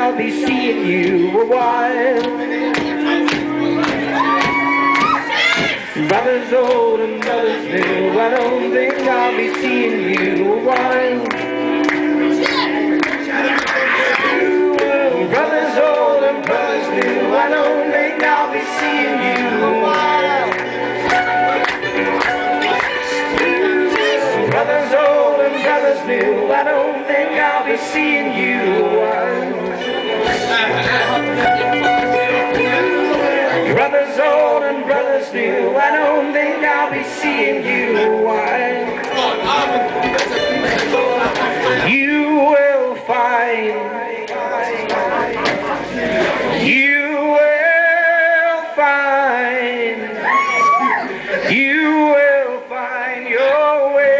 I'll be seeing you a while. Brothers old and brothers new, I don't think I'll be seeing you a while. Brothers old and brothers new, I don't think I'll be seeing you a while. Brothers old and brothers new, I don't think I'll be seeing you a while. Brothers old and brothers new, I don't think I'll be seeing you a while. You will find, you will find, you will find your way.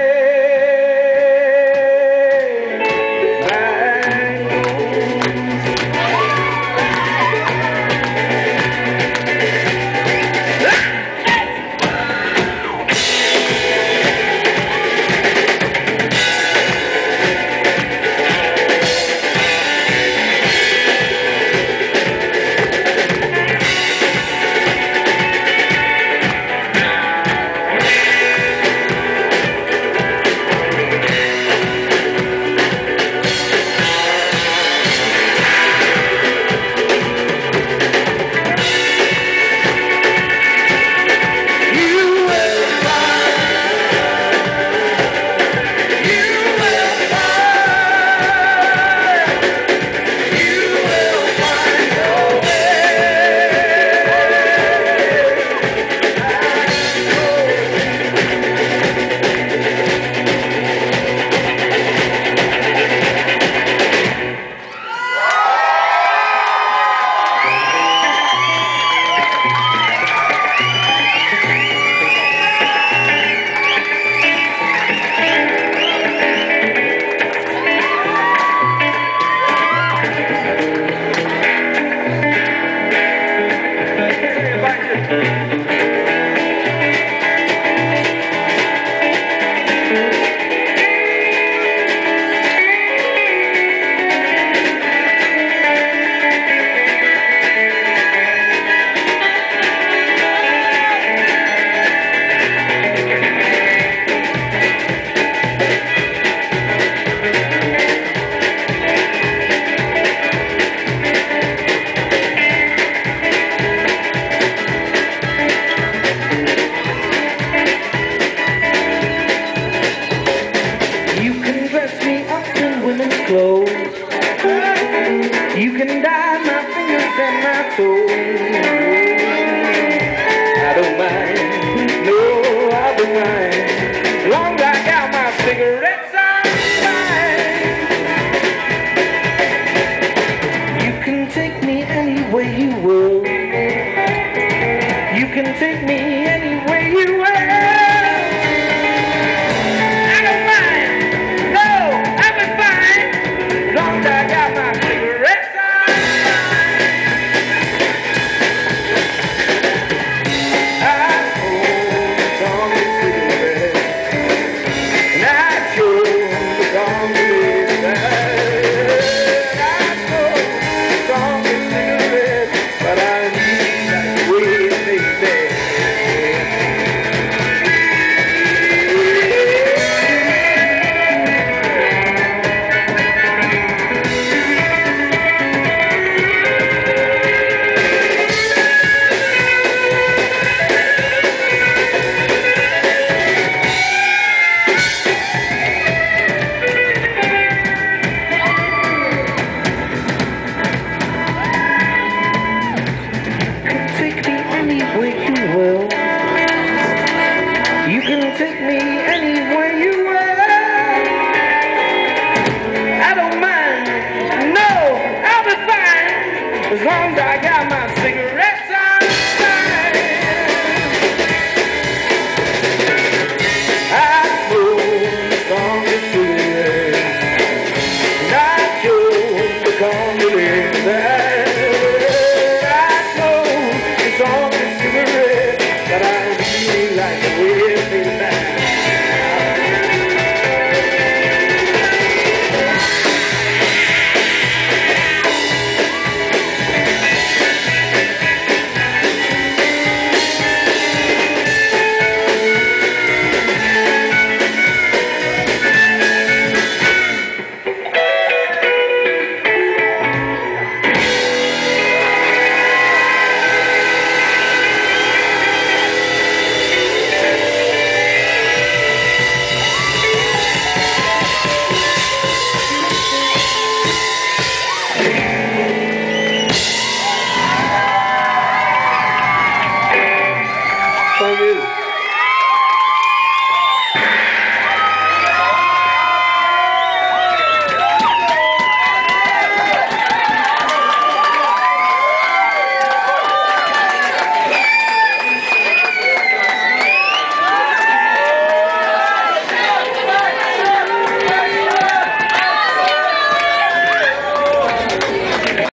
You can dye my fingers and my toes. I don't mind, no, I'll be fine. As long as I got my cigarettes, I'm fine. You can take me any way you will. You can take me any way you will. You can take me